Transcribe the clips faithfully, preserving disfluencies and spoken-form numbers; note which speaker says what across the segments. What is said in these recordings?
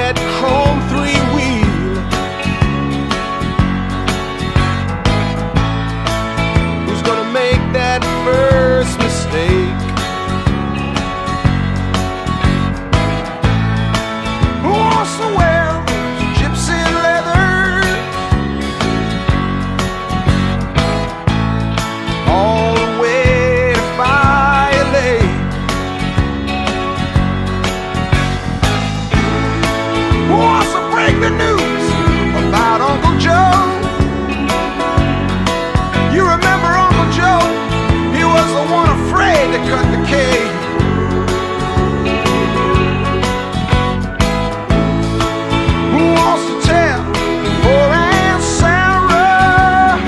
Speaker 1: that chrome three-wheel? Who's gonna make that first mistake? Who wants to wear gypsy leather all the way to Fire Lake? Who wants to break the news about Uncle Joe? You remember Uncle Joe? He was the one afraid to cut the cake. Who wants to tell poor Aunt Sarah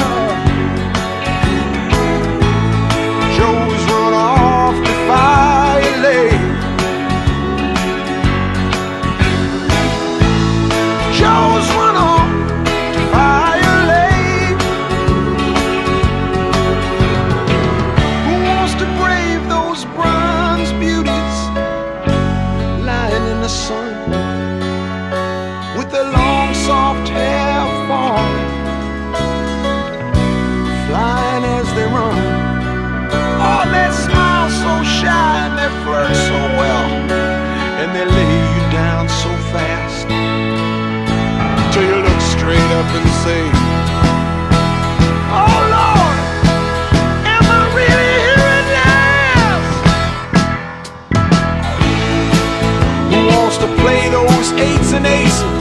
Speaker 1: Joe's run off to Fire Lake? Joe's run off to Fire Lake. Who wants to brave those bronze beauties lying in the sun with their long soft hair falling, flying as they run? Oh, they smile so shy and they flirt so well, and they lay you down so fast till you look straight up and say, oh Lord, am I really hearing this? Who wants to play those eights and aces